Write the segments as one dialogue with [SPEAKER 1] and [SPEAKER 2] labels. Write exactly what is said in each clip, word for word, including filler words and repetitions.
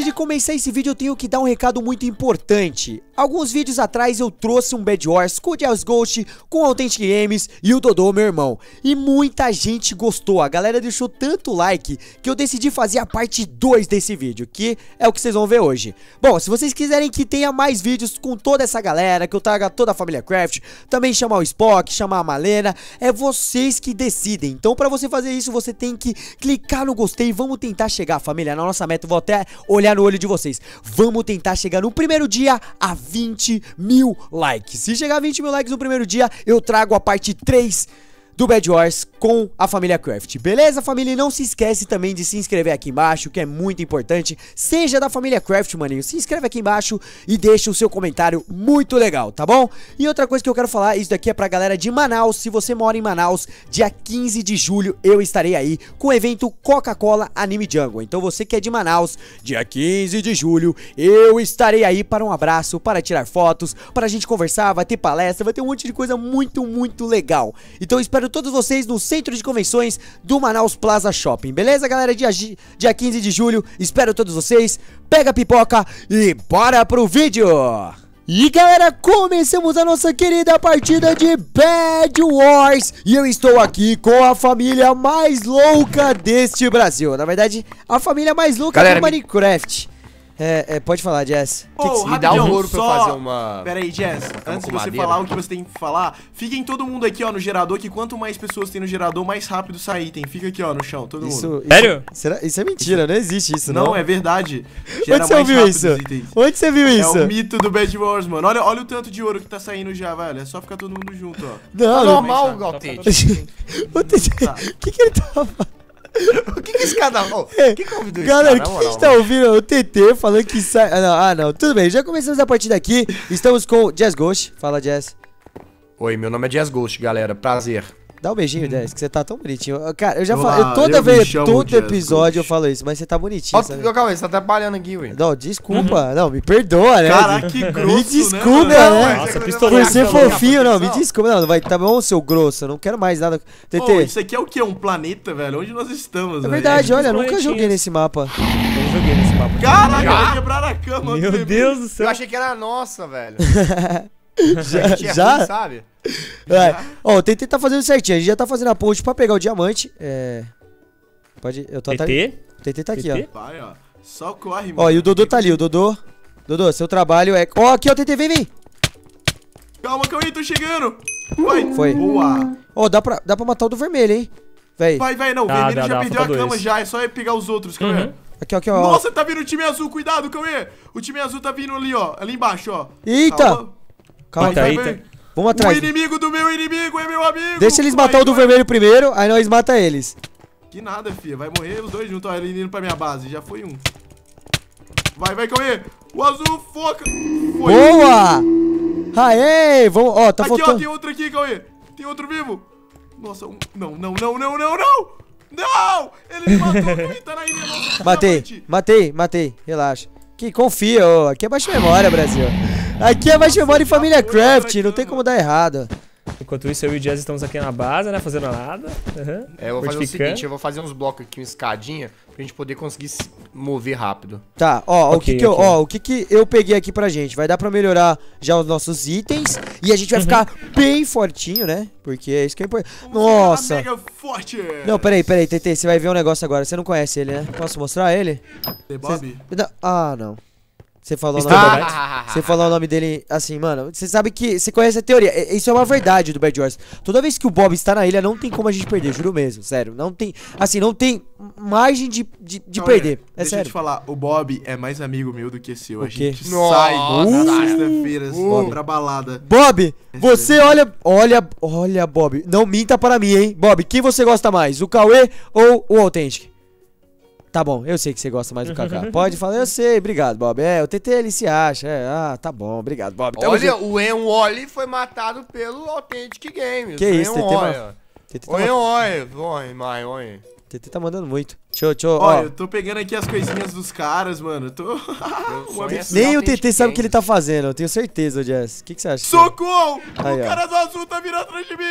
[SPEAKER 1] antes de começar esse vídeo eu tenho que dar um recado muito importante. Alguns vídeos atrás eu trouxe um Bed Wars com o Jazz Ghost, com o Authentic Games e o Dodô, meu irmão. E muita gente gostou, a galera deixou tanto like que eu decidi fazer a parte dois desse vídeo, que é o que vocês vão ver hoje. Bom, se vocês quiserem que tenha mais vídeos com toda essa galera, que eu traga toda a família Craft, também chamar o Spock, chamar a Malena, é vocês que decidem. Então pra você fazer isso você tem que clicar no gostei e vamos tentar chegar, família, na nossa meta. Eu vou até olhar no olho de vocês. Vamos tentar chegar no primeiro dia a vinte mil likes. Se chegar a vinte mil likes no primeiro dia, eu trago a parte três do Bed Wars com a família Craft. Beleza, família? E não se esquece também de se inscrever aqui embaixo, que é muito importante. Seja da família Craft, maninho. Se inscreve aqui embaixo e deixa o seu comentário muito legal, tá bom? E outra coisa que eu quero falar, isso daqui é pra galera de Manaus. Se você mora em Manaus, dia quinze de julho eu estarei aí com o evento Coca-Cola Anime Jungle. Então você que é de Manaus, dia quinze de julho eu estarei aí para um abraço, para tirar fotos, para a gente conversar, vai ter palestra, vai ter um monte de coisa muito, muito legal. Então eu espero todos vocês no Centro de Convenções do Manaus Plaza Shopping, beleza, galera? Dia, dia quinze de julho, espero todos vocês. Pega a pipoca e bora pro vídeo! E galera, começamos a nossa querida partida de Bed Wars. E eu estou aqui com a família mais louca deste Brasil. Na verdade, a família mais louca galera, do Minecraft. É, é, pode falar, Jazz.
[SPEAKER 2] Oh,
[SPEAKER 1] que que
[SPEAKER 2] me dá um ouro pra só... fazer uma... Pera aí, Jazz, antes de você madeira. falar o que você tem que falar, fiquem todo mundo aqui, ó, no gerador, que quanto mais pessoas tem no gerador, mais rápido sai item. Fica aqui, ó, no chão, todo
[SPEAKER 1] isso,
[SPEAKER 2] mundo.
[SPEAKER 1] Isso,
[SPEAKER 3] Sério?
[SPEAKER 1] Será? Isso é mentira, não existe isso, não.
[SPEAKER 2] Não, é verdade.
[SPEAKER 1] Gera Onde você ouviu isso? Onde você viu isso?
[SPEAKER 2] É o mito do Bed Wars, mano. Olha, olha o tanto de ouro que tá saindo já, velho. É só ficar todo mundo junto, ó.
[SPEAKER 1] Não,
[SPEAKER 2] tá
[SPEAKER 1] normal,
[SPEAKER 2] Galtete.
[SPEAKER 1] O que que ele tava falando?
[SPEAKER 2] O que que esse cara... Oh, quem que convidou esse
[SPEAKER 1] Galera,
[SPEAKER 2] cara?
[SPEAKER 1] o que a gente tá ouvindo? O T T falando que sai... Ah não, ah, não, tudo bem, já começamos a partida aqui. Estamos com o Jazz Ghost. Fala, Jazz.
[SPEAKER 4] Oi, meu nome é Jazz Ghost, galera. Prazer.
[SPEAKER 1] Dá um beijinho, Jazz, que você tá tão bonitinho. Cara, eu já
[SPEAKER 2] Olá,
[SPEAKER 1] falo, eu toda
[SPEAKER 2] eu
[SPEAKER 1] vez,
[SPEAKER 2] chamo
[SPEAKER 1] todo
[SPEAKER 2] Jazz
[SPEAKER 1] episódio
[SPEAKER 2] Ghost.
[SPEAKER 1] eu falo isso, mas você tá bonitinho.
[SPEAKER 4] Ó, oh, calma aí, você tá atrapalhando aqui, ué.
[SPEAKER 1] Não, desculpa, uhum. não, me perdoa, né?
[SPEAKER 2] Caraca, que grosso,
[SPEAKER 1] me desculpa,
[SPEAKER 2] né?
[SPEAKER 1] né?
[SPEAKER 3] Nossa,
[SPEAKER 1] Por ser fofinho, não, me desculpa, não, vai, tá bom, seu grosso, eu não quero mais nada. T T.
[SPEAKER 2] Oh, isso aqui é o que? Um planeta, velho? Onde nós estamos,
[SPEAKER 1] É verdade, olha, eu nunca joguei nesse mapa.
[SPEAKER 3] Eu não joguei nesse mapa.
[SPEAKER 2] Caraca, vai quebrar a cama.
[SPEAKER 3] Meu Deus do céu.
[SPEAKER 4] Eu achei que era nossa, velho.
[SPEAKER 1] Já? já?
[SPEAKER 4] Ruim, sabe?
[SPEAKER 1] É. Ó, o T T tá fazendo certinho, a gente já tá fazendo a ponte pra pegar o diamante. É... Pode... Eu tô
[SPEAKER 3] T T?
[SPEAKER 1] Tá... O T T tá aqui,
[SPEAKER 3] T T?
[SPEAKER 1] ó.
[SPEAKER 2] Vai, ó. Só corre, mano.
[SPEAKER 1] Ó, e o Dodô tá ali, o Dodô. Dodô, seu trabalho é... Ó, aqui, ó, T T, vem, vem.
[SPEAKER 2] Calma, calma aí, tô chegando. Vai.
[SPEAKER 1] Foi.
[SPEAKER 2] Boa.
[SPEAKER 1] Ó, dá pra, dá pra matar o do vermelho, hein. Véi.
[SPEAKER 2] Vai, vai, não. O
[SPEAKER 3] Dá,
[SPEAKER 2] vermelho
[SPEAKER 3] dá,
[SPEAKER 2] já
[SPEAKER 3] dá,
[SPEAKER 2] perdeu a
[SPEAKER 3] falta
[SPEAKER 2] cama
[SPEAKER 3] dois.
[SPEAKER 2] já. É só pegar os outros, calma aí.
[SPEAKER 3] Uhum.
[SPEAKER 1] Aqui, ó, aqui, ó.
[SPEAKER 2] Nossa, tá vindo o time azul. Cuidado, Cauê. O time azul tá vindo ali, ó. Ali embaixo, ó.
[SPEAKER 1] Eita.
[SPEAKER 2] Calma.
[SPEAKER 1] Calma,
[SPEAKER 3] Eita,
[SPEAKER 1] vai,
[SPEAKER 3] eita.
[SPEAKER 1] vai. Vamos atrás.
[SPEAKER 2] O inimigo do meu inimigo é meu amigo.
[SPEAKER 1] Deixa eles
[SPEAKER 2] Vai,
[SPEAKER 1] matar o do
[SPEAKER 2] vai.
[SPEAKER 1] vermelho primeiro, aí nós mata eles.
[SPEAKER 2] Que nada, filha. Vai morrer os dois juntos. Ó, ele indo pra minha base. Já foi um. Vai, vai, Cauê. O azul foca. Foi.
[SPEAKER 1] Boa! Aê! Vamos, ó, tá
[SPEAKER 2] aqui,
[SPEAKER 1] faltando.
[SPEAKER 2] ó, tem outro aqui, Cauê. Tem outro vivo. Nossa, um... Não, não, não, não, não, não! Não! Ele me matou, Cauê, tá na ilha. Nossa,
[SPEAKER 1] Matei,
[SPEAKER 2] diamante.
[SPEAKER 1] matei, matei. Relaxa. Que confia, ó. Aqui é baixa memória, Brasil. Aqui é baixa memória e família Craft. Não tem como dar errado.
[SPEAKER 3] Enquanto isso, eu e o Jazz estamos aqui na base, né? Fazendo nada. Uhum.
[SPEAKER 4] É, eu vou fazer o seguinte, eu vou fazer uns blocos aqui, uma escadinha, pra gente poder conseguir se mover rápido.
[SPEAKER 1] Tá, ó,
[SPEAKER 3] Ok,
[SPEAKER 1] o que que eu,
[SPEAKER 3] ok.
[SPEAKER 1] ó, o que que eu peguei aqui pra gente? Vai dar pra melhorar já os nossos itens e a gente vai
[SPEAKER 3] Uhum.
[SPEAKER 1] ficar bem fortinho, né? Porque é isso que é importante.
[SPEAKER 2] Vamos
[SPEAKER 1] Nossa.
[SPEAKER 2] ficar mega forte.
[SPEAKER 1] Não, peraí, peraí, T T, você vai ver um negócio agora. Você não conhece ele, né? Posso mostrar ele?
[SPEAKER 2] The Bob?
[SPEAKER 1] Cê- Ah, não. Você falou o
[SPEAKER 3] Está
[SPEAKER 1] nome
[SPEAKER 3] bem.
[SPEAKER 1] dele. Você falou o nome dele assim, mano. Você sabe que. Você conhece a teoria. É- Isso é uma verdade do Bed Wars. Toda vez que o Bob está na ilha, não tem como a gente perder, juro mesmo. Sério. Não tem. Assim, não tem margem de, de, de
[SPEAKER 2] Cauê,
[SPEAKER 1] perder. É
[SPEAKER 2] deixa eu
[SPEAKER 1] sério.
[SPEAKER 2] te falar, o Bob é mais amigo meu do que seu.
[SPEAKER 1] O
[SPEAKER 2] A
[SPEAKER 1] quê?
[SPEAKER 2] gente
[SPEAKER 4] Nossa,
[SPEAKER 2] sai na
[SPEAKER 4] cara.
[SPEAKER 2] sexta-feira
[SPEAKER 1] Uh.
[SPEAKER 2] pra balada.
[SPEAKER 1] Bob, você olha. Olha, olha, Bob. Não minta para mim, hein? Bob, quem você gosta mais? O Cauê ou o Authentic? Tá bom, eu sei que você gosta mais do Kaká. Pode falar, eu sei, obrigado, Bob. É, o T T ele se acha. É, ah, tá bom, obrigado, Bob. Tamo
[SPEAKER 4] Olha,
[SPEAKER 1] junto.
[SPEAKER 4] o Ian Wally foi matado pelo Authentic Games.
[SPEAKER 1] Que isso, T T,
[SPEAKER 4] Wally.
[SPEAKER 1] mano? T T tá,
[SPEAKER 4] O Ian
[SPEAKER 1] ma-
[SPEAKER 4] Wally, oi, mãe, oi.
[SPEAKER 1] T T tá mandando muito. Deixa eu, deixa eu,
[SPEAKER 2] Ó,
[SPEAKER 1] ó.
[SPEAKER 2] eu tô pegando aqui as coisinhas dos caras, mano. Eu tô.
[SPEAKER 4] Meu
[SPEAKER 2] Um
[SPEAKER 4] sonho é
[SPEAKER 2] absurdo.
[SPEAKER 4] ser
[SPEAKER 1] Nem o
[SPEAKER 4] Authentic
[SPEAKER 1] T T sabe o que ele
[SPEAKER 4] Games.
[SPEAKER 1] tá fazendo, eu tenho certeza, Jess. O que, que você acha?
[SPEAKER 2] Socorro!
[SPEAKER 1] Aí,
[SPEAKER 2] O
[SPEAKER 1] ó.
[SPEAKER 2] cara do azul tá vindo atrás de mim!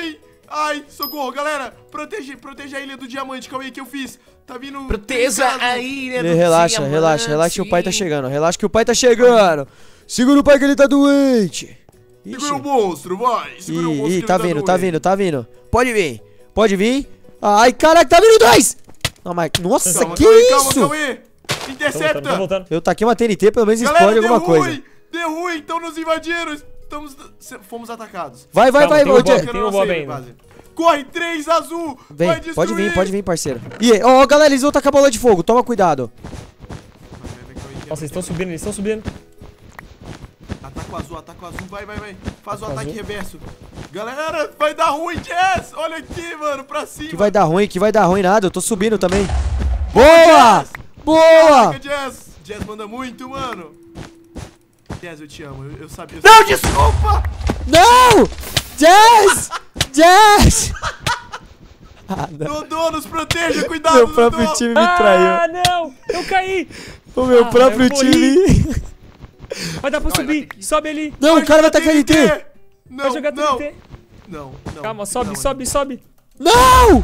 [SPEAKER 2] Ai, socorro, galera. Protege, protege a ilha do diamante. Calma aí que eu fiz. Tá vindo...
[SPEAKER 4] Proteja a ilha do
[SPEAKER 1] Relaxa,
[SPEAKER 4] diamante.
[SPEAKER 1] relaxa, relaxa que o pai tá chegando. Relaxa que o pai tá chegando. Segura o pai que ele tá doente.
[SPEAKER 2] Segura o monstro, vai. Segura o monstro
[SPEAKER 1] Ih,
[SPEAKER 2] que
[SPEAKER 1] tá
[SPEAKER 2] ele
[SPEAKER 1] vindo,
[SPEAKER 2] doente.
[SPEAKER 1] tá vindo, tá vindo. Pode vir, pode vir. Ai, caraca, tá vindo dois. Não, mas, nossa,
[SPEAKER 2] Calma,
[SPEAKER 1] que
[SPEAKER 2] calma aí,
[SPEAKER 1] isso?
[SPEAKER 2] calma, calma aí.
[SPEAKER 3] Tô voltando, tô
[SPEAKER 2] Intercepta.
[SPEAKER 3] voltando.
[SPEAKER 1] Eu taquei uma T N T, pelo menos
[SPEAKER 2] Galera,
[SPEAKER 1] explode
[SPEAKER 2] deu
[SPEAKER 1] alguma coisa.
[SPEAKER 2] ruim. Deu ruim, então nos invadiram. Estamos... Fomos atacados.
[SPEAKER 1] Vai, vai,
[SPEAKER 3] Calma,
[SPEAKER 1] vai,
[SPEAKER 3] tem
[SPEAKER 1] vai,
[SPEAKER 3] um Bob,
[SPEAKER 1] Jess.
[SPEAKER 3] tem um Bob ainda.
[SPEAKER 2] Corre, três azul.
[SPEAKER 1] Vem,
[SPEAKER 2] Vai destruir.
[SPEAKER 1] pode vir, pode vir, parceiro. E aí, ó, galera, eles vão tacar bola de fogo, toma cuidado.
[SPEAKER 3] Nossa, eles estão subindo, eles estão subindo.
[SPEAKER 2] Ataca o azul, ataca o azul, vai, vai, vai. Faz o ataque reverso. Galera, vai dar ruim, Jess. Olha aqui, mano, pra cima.
[SPEAKER 1] Que vai dar ruim, que vai dar ruim nada, eu tô subindo também. Boa!
[SPEAKER 2] Jess.
[SPEAKER 1] Boa!
[SPEAKER 2] Caraca, Jess. Jess manda muito, mano. Jess, eu te amo, eu, eu sabia. Eu
[SPEAKER 4] Não,
[SPEAKER 2] sabia.
[SPEAKER 4] desculpa!
[SPEAKER 1] Não! Jess! Jess! Ah, não.
[SPEAKER 2] Dodô, nos proteja, cuidado,
[SPEAKER 1] Meu próprio
[SPEAKER 2] Dodô.
[SPEAKER 1] time me
[SPEAKER 3] Ah,
[SPEAKER 1] traiu.
[SPEAKER 3] não! Eu caí!
[SPEAKER 1] O meu
[SPEAKER 3] Ah,
[SPEAKER 1] próprio
[SPEAKER 3] eu morri.
[SPEAKER 1] time.
[SPEAKER 3] Vai dar pra
[SPEAKER 4] Não, ele vai
[SPEAKER 3] subir!
[SPEAKER 4] ter que-
[SPEAKER 3] Sobe ali!
[SPEAKER 1] Não, o cara vai tacar N T.
[SPEAKER 2] Não,
[SPEAKER 3] Vai jogar
[SPEAKER 2] não.
[SPEAKER 3] T N T!
[SPEAKER 2] Não, não.
[SPEAKER 3] Calma, sobe,
[SPEAKER 2] não,
[SPEAKER 3] sobe, sobe!
[SPEAKER 1] Não!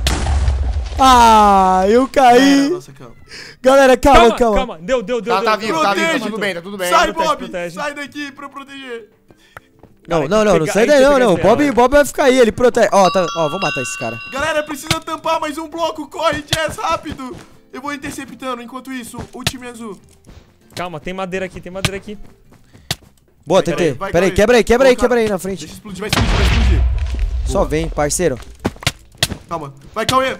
[SPEAKER 1] Ah, eu
[SPEAKER 2] É,
[SPEAKER 1] caí.
[SPEAKER 2] nossa, calma.
[SPEAKER 1] Galera, calma,
[SPEAKER 3] Calma,
[SPEAKER 1] calma.
[SPEAKER 3] calma! Deu, deu, deu,
[SPEAKER 4] Tá,
[SPEAKER 3] deu!
[SPEAKER 4] tá vivo, tá vivo,
[SPEAKER 2] Protege.
[SPEAKER 4] tá tudo bem, tá tudo bem.
[SPEAKER 2] Sai,
[SPEAKER 3] protege,
[SPEAKER 2] Bob!
[SPEAKER 3] protege.
[SPEAKER 2] Sai daqui pra eu proteger.
[SPEAKER 1] Não,
[SPEAKER 3] Cara,
[SPEAKER 1] não, não,
[SPEAKER 3] tem
[SPEAKER 1] não
[SPEAKER 3] que
[SPEAKER 1] sai
[SPEAKER 3] pegar-
[SPEAKER 1] daí
[SPEAKER 3] tem
[SPEAKER 1] não,
[SPEAKER 3] que
[SPEAKER 1] não.
[SPEAKER 3] pegar
[SPEAKER 1] Bob,
[SPEAKER 3] esse
[SPEAKER 1] Bob vai ficar aí, ele protege. Ó, tá, ó, vou matar esse cara.
[SPEAKER 2] Galera, precisa tampar mais um bloco. Corre, Jess, rápido. Eu vou interceptando. Enquanto isso, o time azul.
[SPEAKER 3] Calma, tem madeira aqui, tem madeira aqui.
[SPEAKER 1] Boa,
[SPEAKER 2] Vai,
[SPEAKER 1] T T.
[SPEAKER 2] vai,
[SPEAKER 1] Pera aí,
[SPEAKER 2] vai.
[SPEAKER 1] quebra aí, quebra aí,
[SPEAKER 2] Colocar-
[SPEAKER 1] quebra aí na frente.
[SPEAKER 2] Deixa explodir, vai explodir, vai explodir.
[SPEAKER 1] Só vem, parceiro.
[SPEAKER 2] Calma. Vai, Cauê.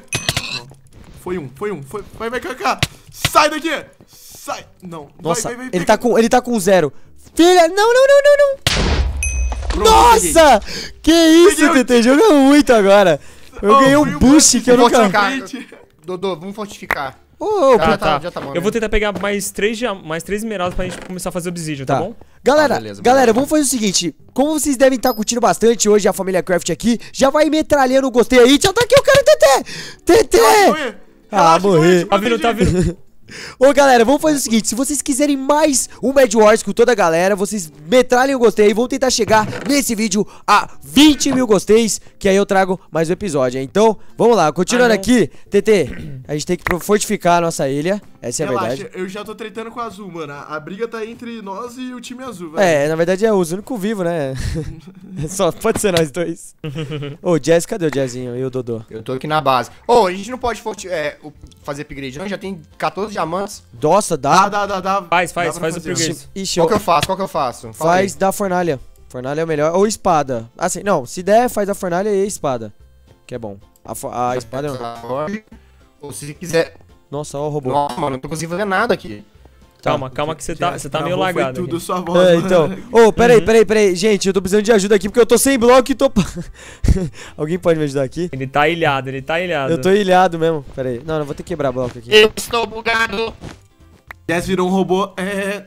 [SPEAKER 2] Foi um, foi um. Foi... Vai, vai, Kaká. Sai daqui. Sai. Não.
[SPEAKER 1] Nossa,
[SPEAKER 2] vai, vai, vai,
[SPEAKER 1] ele
[SPEAKER 2] pega.
[SPEAKER 1] tá com, ele tá com zero. Filha, não, não, não, não, não.
[SPEAKER 2] Pronto,
[SPEAKER 1] Nossa! Que isso,
[SPEAKER 2] Peguei o-
[SPEAKER 1] T T, joga muito agora. Eu
[SPEAKER 2] Oh,
[SPEAKER 1] ganhei
[SPEAKER 2] foi
[SPEAKER 1] um
[SPEAKER 2] um
[SPEAKER 1] boost que eu
[SPEAKER 4] Vou
[SPEAKER 1] nunca...
[SPEAKER 4] fortificar.
[SPEAKER 2] Gente.
[SPEAKER 4] Dodô, vamos fortificar.
[SPEAKER 1] Ô, ô,
[SPEAKER 4] Ah,
[SPEAKER 1] puta.
[SPEAKER 4] tá, já tá bom,
[SPEAKER 3] Eu
[SPEAKER 4] né?
[SPEAKER 3] vou tentar pegar mais três, dia- mais três esmeraldas pra gente começar a fazer obsidian, tá,
[SPEAKER 1] Tá.
[SPEAKER 3] bom?
[SPEAKER 1] Galera,
[SPEAKER 4] Ah, beleza,
[SPEAKER 1] galera,
[SPEAKER 4] beleza.
[SPEAKER 1] vamos fazer o seguinte. Como vocês devem estar curtindo bastante hoje a família Craft aqui, já vai metralhando o gostei aí. Já tá aqui o cara, T T! T T!
[SPEAKER 2] Cauê.
[SPEAKER 1] Ah,
[SPEAKER 2] Relaxa,
[SPEAKER 1] morri.
[SPEAKER 2] Cauê, te
[SPEAKER 3] Tá vindo, tá
[SPEAKER 2] protegi.
[SPEAKER 3] vindo.
[SPEAKER 1] Ô galera, vamos fazer o seguinte, se vocês quiserem mais um Bed Wars com toda a galera, vocês metralhem o gostei e vão tentar chegar nesse vídeo a vinte mil gosteis, que aí eu trago mais um episódio, hein? Então, vamos lá, continuando
[SPEAKER 3] Ah, não.
[SPEAKER 1] aqui, T T, a gente tem que fortificar a nossa ilha, essa é a
[SPEAKER 2] Relaxa,
[SPEAKER 1] verdade.
[SPEAKER 2] eu já tô tretando com o azul, mano. A, a briga tá entre nós e o time azul, velho.
[SPEAKER 1] É, na verdade é os únicos vivos, né? Só pode ser nós dois. Ô, Jazz, cadê o Jazzinho e o Dodô?
[SPEAKER 4] Eu tô aqui na base. Ô, a gente não pode forti- é, o- fazer upgrade não, já tem quatorze diamantes.
[SPEAKER 1] Nossa,
[SPEAKER 2] Dá,
[SPEAKER 1] dá.
[SPEAKER 2] dá, dá, dá.
[SPEAKER 3] Faz, faz,
[SPEAKER 2] Dá pra
[SPEAKER 3] faz o
[SPEAKER 2] fazer.
[SPEAKER 3] upgrade.
[SPEAKER 1] Ixi,
[SPEAKER 4] Qual
[SPEAKER 1] ó,
[SPEAKER 4] que eu faço? Qual que eu faço? Fala
[SPEAKER 1] faz
[SPEAKER 4] aí.
[SPEAKER 1] da fornalha. Fornalha é o melhor. Ou espada. Assim, não, se der, faz da fornalha e espada. Que é bom. A, fo- a espada é.
[SPEAKER 4] Ou se quiser...
[SPEAKER 1] Nossa, ó o robô.
[SPEAKER 4] Nossa, mano, não tô conseguindo fazer nada aqui.
[SPEAKER 3] Calma, calma que você tá, você tá meio
[SPEAKER 2] Travou, foi
[SPEAKER 3] lagado.
[SPEAKER 2] tudo
[SPEAKER 3] aqui.
[SPEAKER 2] sua voz,
[SPEAKER 1] É,
[SPEAKER 2] mano.
[SPEAKER 1] então. Ô, peraí, peraí, peraí. Gente, eu tô precisando de ajuda aqui porque eu tô sem bloco e tô. Alguém pode me ajudar aqui?
[SPEAKER 3] Ele tá ilhado, ele tá ilhado.
[SPEAKER 1] Eu tô ilhado mesmo. Peraí. Não, não vou ter que quebrar bloco aqui.
[SPEAKER 4] Eu estou bugado.
[SPEAKER 2] Jess virou um robô. É.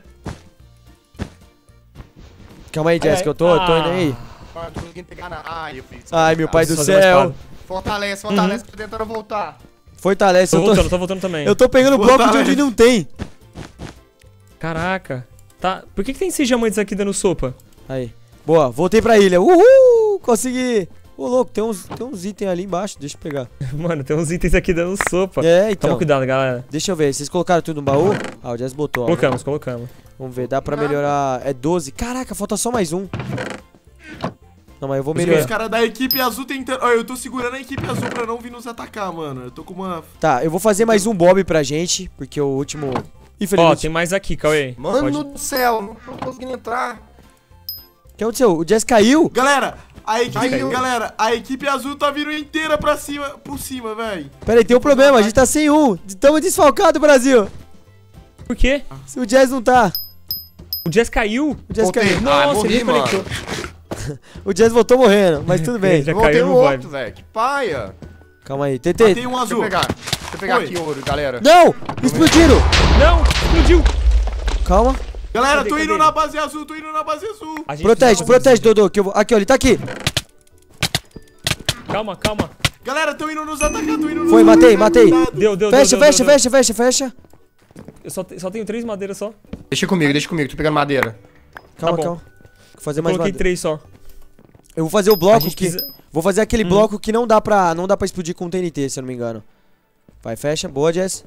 [SPEAKER 1] Calma aí, Jess, que eu tô, eu tô indo aí.
[SPEAKER 4] Ah, eu tô conseguindo pegar na... Ai, eu fiz.
[SPEAKER 1] Ai, meu pai do
[SPEAKER 3] Preciso fazer uma
[SPEAKER 1] céu.
[SPEAKER 3] espada.
[SPEAKER 4] Fortalece, fortalece, tô tentando voltar.
[SPEAKER 1] Fortalece,
[SPEAKER 3] Tô
[SPEAKER 1] eu
[SPEAKER 3] voltando,
[SPEAKER 1] tô.
[SPEAKER 3] tô voltando também.
[SPEAKER 1] Eu tô pegando bloco de onde
[SPEAKER 2] Fortalece.
[SPEAKER 1] não tem.
[SPEAKER 3] Caraca. Tá. Por que, que tem esses diamantes aqui dando sopa?
[SPEAKER 1] Aí. Boa, voltei pra ilha. Uhul! Consegui. Ô, louco, tem uns, tem uns itens ali embaixo. Deixa eu pegar.
[SPEAKER 3] Mano, tem uns itens aqui dando sopa.
[SPEAKER 1] É,
[SPEAKER 3] Toma
[SPEAKER 1] então.
[SPEAKER 3] cuidado, galera.
[SPEAKER 1] Deixa eu ver. Vocês colocaram tudo no baú? Ah, o Jazz botou. Ó.
[SPEAKER 3] Colocamos, colocamos.
[SPEAKER 1] Vamos ver, dá pra melhorar. É doze. Caraca, falta só mais um. Não, mas eu vou
[SPEAKER 2] Os
[SPEAKER 1] melhorar.
[SPEAKER 2] caras da equipe azul tentando. Ó, eu tô segurando a equipe azul pra não vir nos atacar, mano. Eu tô com uma.
[SPEAKER 1] Tá, eu vou fazer mais um Bob pra gente, porque o último.
[SPEAKER 3] Ó,
[SPEAKER 1] Infelizmente.
[SPEAKER 3] tem mais aqui, Cauê.
[SPEAKER 4] Mano
[SPEAKER 3] Pode-
[SPEAKER 4] do céu, não tô conseguindo entrar.
[SPEAKER 1] O que aconteceu? O Jazz caiu?
[SPEAKER 2] Galera, a equipe.
[SPEAKER 4] Caiu.
[SPEAKER 2] Galera, a equipe azul tá vindo inteira pra cima. Por cima, velho.
[SPEAKER 1] Pera aí, tem um problema, a gente tá sem um. Tamo desfalcado, Brasil.
[SPEAKER 3] Por quê?
[SPEAKER 1] Se o Jazz não tá.
[SPEAKER 3] O Jazz caiu?
[SPEAKER 1] O Jazz
[SPEAKER 4] Voltei.
[SPEAKER 1] caiu.
[SPEAKER 4] Ah,
[SPEAKER 3] Nossa,
[SPEAKER 4] morri,
[SPEAKER 3] ele
[SPEAKER 4] mano.
[SPEAKER 3] conectou.
[SPEAKER 1] O Jazz voltou morrendo, mas tudo bem.
[SPEAKER 3] Já
[SPEAKER 4] Voltei
[SPEAKER 3] caiu no
[SPEAKER 4] morto,
[SPEAKER 3] void.
[SPEAKER 4] velho. Que paia.
[SPEAKER 1] Calma aí.
[SPEAKER 2] Matei
[SPEAKER 1] T T.
[SPEAKER 2] um
[SPEAKER 4] Deixa eu
[SPEAKER 2] azul.
[SPEAKER 4] pegar. Deixa eu pegar
[SPEAKER 2] Foi.
[SPEAKER 4] aqui ouro, galera.
[SPEAKER 1] Não! Explodiram!
[SPEAKER 3] Não, explodiu.
[SPEAKER 1] Calma.
[SPEAKER 2] Galera,
[SPEAKER 3] Cadê,
[SPEAKER 2] tô indo
[SPEAKER 3] cadê?
[SPEAKER 2] na base azul, tô indo na base azul.
[SPEAKER 3] A gente
[SPEAKER 1] Protege,
[SPEAKER 3] precisa
[SPEAKER 1] protege,
[SPEAKER 3] fazer
[SPEAKER 1] Dodô. Que eu vou... Aqui, ó, ele tá aqui.
[SPEAKER 3] obsidian. Calma, calma.
[SPEAKER 2] Galera, tô indo nos atacar, tô indo nos
[SPEAKER 1] Foi, matei,
[SPEAKER 2] atacar,
[SPEAKER 1] matei.
[SPEAKER 2] cuidado.
[SPEAKER 3] Deu, deu,
[SPEAKER 1] Fecha,
[SPEAKER 3] deu, deu,
[SPEAKER 1] fecha,
[SPEAKER 3] deu,
[SPEAKER 1] fecha, fecha, fecha.
[SPEAKER 3] deu. Eu só, te- só tenho três madeiras só.
[SPEAKER 4] Deixa comigo, deixa comigo. Tô pegando madeira.
[SPEAKER 1] Calma,
[SPEAKER 3] bom.
[SPEAKER 1] calma. Vou fazer mais
[SPEAKER 3] Coloquei
[SPEAKER 1] uma.
[SPEAKER 3] três só.
[SPEAKER 1] Eu vou fazer o
[SPEAKER 3] A
[SPEAKER 1] bloco
[SPEAKER 3] gente
[SPEAKER 1] que.
[SPEAKER 3] precisa...
[SPEAKER 1] Vou fazer aquele
[SPEAKER 3] Hum.
[SPEAKER 1] bloco que não dá pra, não dá pra explodir com T N T, se eu não me engano. Vai, fecha. Boa, Jess.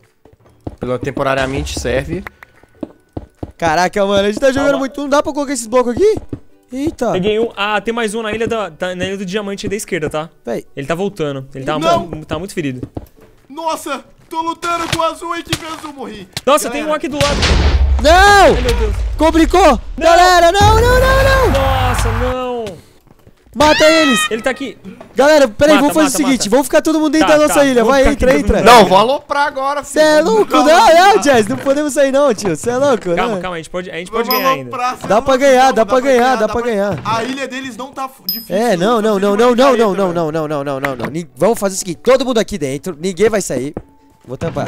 [SPEAKER 4] Pelo temporariamente serve.
[SPEAKER 1] Caraca, mano, a gente tá jogando
[SPEAKER 3] Calma.
[SPEAKER 1] muito. Não dá pra colocar esses blocos aqui? Eita.
[SPEAKER 3] Peguei um. Ah, tem mais um na ilha, da, tá, na ilha do diamante aí da esquerda, tá?
[SPEAKER 1] Véi.
[SPEAKER 3] Ele tá voltando. Ele tá,
[SPEAKER 2] Não.
[SPEAKER 3] mu- tá muito ferido.
[SPEAKER 2] Nossa, tô lutando com o azul e que azul morri.
[SPEAKER 3] Nossa,
[SPEAKER 2] Galera,
[SPEAKER 3] tem um aqui do lado.
[SPEAKER 1] Não!
[SPEAKER 3] Ai, meu Deus.
[SPEAKER 1] Complicou! Galera, não, não, não, não!
[SPEAKER 3] Nossa, não.
[SPEAKER 1] Mata eles!
[SPEAKER 3] Ele tá aqui.
[SPEAKER 1] Galera, peraí,
[SPEAKER 3] Mata,
[SPEAKER 1] vamos fazer
[SPEAKER 3] mata,
[SPEAKER 1] o seguinte,
[SPEAKER 3] mata.
[SPEAKER 1] vamos ficar todo mundo dentro
[SPEAKER 3] Tá,
[SPEAKER 1] da nossa
[SPEAKER 3] tá,
[SPEAKER 1] ilha.
[SPEAKER 3] vamos
[SPEAKER 1] Vai,
[SPEAKER 3] ficar
[SPEAKER 1] entra,
[SPEAKER 3] aqui
[SPEAKER 1] entra.
[SPEAKER 3] todo
[SPEAKER 4] Não, vou aloprar agora, filho.
[SPEAKER 1] Cê é louco?
[SPEAKER 2] Calma.
[SPEAKER 1] Não, não, Jazz, não podemos sair não, tio. Cê é louco,
[SPEAKER 3] Calma,
[SPEAKER 1] né?
[SPEAKER 3] calma, a gente pode, a gente pode
[SPEAKER 2] Vamos
[SPEAKER 3] ganhar ainda.
[SPEAKER 2] aloprar, cê é
[SPEAKER 1] Dá
[SPEAKER 2] louco,
[SPEAKER 1] pra ganhar,
[SPEAKER 2] calma,
[SPEAKER 1] dá pra ganhar, dá pra ganhar.
[SPEAKER 2] A ilha deles não tá f- difícil.
[SPEAKER 1] É, não, não,
[SPEAKER 2] tá
[SPEAKER 1] não,
[SPEAKER 2] sendo
[SPEAKER 1] não,
[SPEAKER 2] uma
[SPEAKER 1] não,
[SPEAKER 2] micareta,
[SPEAKER 1] não, não,
[SPEAKER 2] velho.
[SPEAKER 1] não, não, não, não, não, não. Ni- Vamos fazer o seguinte, todo mundo aqui dentro, ninguém vai sair. Vou tampar.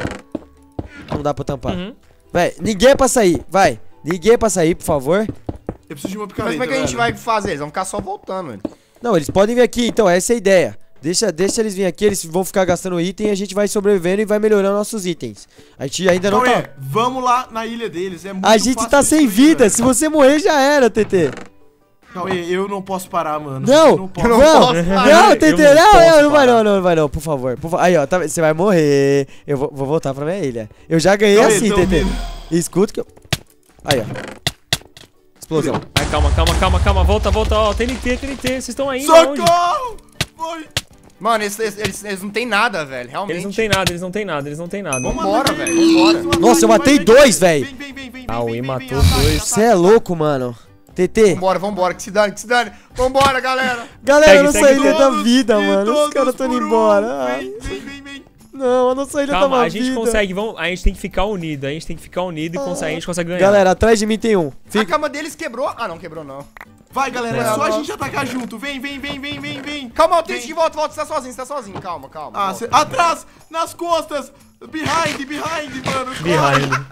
[SPEAKER 1] Não dá pra tampar.
[SPEAKER 3] Uhum.
[SPEAKER 1] Vai, ninguém é pra sair, vai. Ninguém é pra sair, por favor.
[SPEAKER 2] Eu preciso de uma
[SPEAKER 4] Mas
[SPEAKER 2] picareta,
[SPEAKER 4] como é que a gente
[SPEAKER 2] velho.
[SPEAKER 4] vai fazer? Eles vão ficar só voltando, velho.
[SPEAKER 1] Não, eles podem vir aqui, então, essa é a ideia. Deixa, deixa eles virem aqui, eles vão ficar gastando item e a gente vai sobrevivendo e vai melhorando nossos itens. A gente ainda não
[SPEAKER 2] Cauê,
[SPEAKER 1] tá...
[SPEAKER 2] vamos lá na ilha deles, é muito
[SPEAKER 1] A gente
[SPEAKER 2] fácil
[SPEAKER 1] tá
[SPEAKER 2] de
[SPEAKER 1] sem
[SPEAKER 2] destruir,
[SPEAKER 1] vida,
[SPEAKER 2] velho.
[SPEAKER 1] se você morrer já era, T T.
[SPEAKER 2] Cauê, eu não posso parar, mano.
[SPEAKER 1] Não,
[SPEAKER 2] Eu
[SPEAKER 1] não,
[SPEAKER 2] posso.
[SPEAKER 1] não,
[SPEAKER 4] posso
[SPEAKER 1] não,
[SPEAKER 4] parar.
[SPEAKER 1] T T,
[SPEAKER 3] Eu não
[SPEAKER 1] não,
[SPEAKER 3] posso
[SPEAKER 1] não, não vai
[SPEAKER 3] parar.
[SPEAKER 1] não, não vai não, por favor. Por fa- Aí, ó, tá- você vai morrer. Eu vou, vou voltar pra minha ilha. Eu já ganhei
[SPEAKER 2] Cauê,
[SPEAKER 1] assim,
[SPEAKER 2] tão
[SPEAKER 1] T T.
[SPEAKER 2] vindo.
[SPEAKER 1] Escuta que eu... Aí, ó. Explosão.
[SPEAKER 3] Ai, calma, calma, calma, calma. Volta, volta, ó. T N T, T N T. Vocês estão ainda onde?
[SPEAKER 2] Socorro! Foi.
[SPEAKER 4] Mano, eles, eles, eles, eles não tem nada, velho. Realmente.
[SPEAKER 3] Eles não tem nada, eles não tem nada, eles não tem nada.
[SPEAKER 2] Vamos
[SPEAKER 4] Vambora,
[SPEAKER 2] atacar
[SPEAKER 4] velho,
[SPEAKER 2] eles.
[SPEAKER 4] vambora.
[SPEAKER 2] Vamos
[SPEAKER 1] Nossa, eu
[SPEAKER 2] atacar,
[SPEAKER 1] matei
[SPEAKER 2] vai,
[SPEAKER 1] dois,
[SPEAKER 2] vai,
[SPEAKER 1] velho.
[SPEAKER 2] Vem, vem, vem, vem,
[SPEAKER 3] Ah,
[SPEAKER 2] vem,
[SPEAKER 3] o
[SPEAKER 2] vem,
[SPEAKER 3] I
[SPEAKER 2] vem,
[SPEAKER 3] matou
[SPEAKER 2] ataque,
[SPEAKER 3] dois.
[SPEAKER 2] ataque.
[SPEAKER 1] Você é louco, mano. T T.
[SPEAKER 4] Vambora, vambora, que se dane, que se dane. Vambora, galera.
[SPEAKER 1] Galera,
[SPEAKER 3] Segue,
[SPEAKER 1] a nossa
[SPEAKER 3] segue
[SPEAKER 1] ilha tá
[SPEAKER 2] Todos
[SPEAKER 1] vida,
[SPEAKER 2] e
[SPEAKER 1] mano. Os
[SPEAKER 2] todos
[SPEAKER 1] caras tão indo
[SPEAKER 2] por um.
[SPEAKER 1] embora. Ai,
[SPEAKER 2] Vem, vem, vem, vem.
[SPEAKER 1] não, a nossa ilha tá
[SPEAKER 3] Calma,
[SPEAKER 1] uma
[SPEAKER 3] a gente
[SPEAKER 1] vida.
[SPEAKER 3] consegue, vamos, a gente tem que ficar unido, a gente tem que ficar unido e consegue, a gente consegue ganhar.
[SPEAKER 1] Galera, atrás de mim tem um.
[SPEAKER 4] A
[SPEAKER 1] Fica...
[SPEAKER 4] cama deles quebrou. Ah, não, quebrou não.
[SPEAKER 2] Vai, galera, é
[SPEAKER 3] Não.
[SPEAKER 2] só a gente atacar junto. Vem, vem, vem, vem, vem, vem.
[SPEAKER 4] Calma, eu tenho
[SPEAKER 2] Vem.
[SPEAKER 4] de volta, volta, você tá sozinho, você tá sozinho. Calma, calma.
[SPEAKER 2] Ah,
[SPEAKER 4] volta.
[SPEAKER 2] cê... Atrás, nas costas. Behind, behind, mano.
[SPEAKER 3] Behind.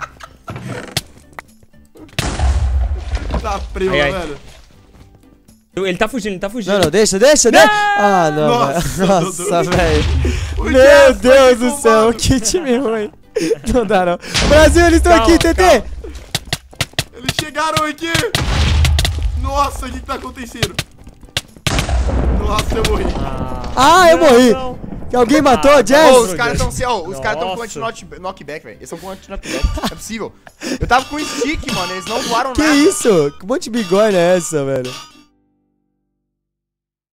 [SPEAKER 2] Tá preso,
[SPEAKER 3] Ai, ai.
[SPEAKER 2] velho.
[SPEAKER 3] Ele tá fugindo, ele tá fugindo.
[SPEAKER 1] Não, não, deixa, deixa, deixa. Ah, não,
[SPEAKER 2] Nossa,
[SPEAKER 1] velho. Nossa,
[SPEAKER 2] Dudu.
[SPEAKER 1] velho.
[SPEAKER 2] O
[SPEAKER 1] Meu
[SPEAKER 2] Jess vai
[SPEAKER 1] Deus
[SPEAKER 2] me
[SPEAKER 1] do céu,
[SPEAKER 2] roubando.
[SPEAKER 1] que time ruim. Não dá, não. Brasil, eles estão
[SPEAKER 3] Calma,
[SPEAKER 1] aqui, T T.
[SPEAKER 3] calma.
[SPEAKER 2] Eles chegaram aqui. Nossa, o que que tá acontecendo? Nossa, eu morri.
[SPEAKER 1] Ah, eu
[SPEAKER 3] Não,
[SPEAKER 1] morri.
[SPEAKER 3] não.
[SPEAKER 1] Que alguém matou,
[SPEAKER 3] Ah,
[SPEAKER 1] Jazz?
[SPEAKER 4] Ô, os caras tão se, ó, os caras tão com
[SPEAKER 3] Nossa.
[SPEAKER 4] anti-knockback, velho. Eles tão com anti-knockback. Não é possível. Eu tava com stick, mano. Eles não voaram
[SPEAKER 1] Que
[SPEAKER 4] nada.
[SPEAKER 1] isso? Que monte de bigorna é essa, velho?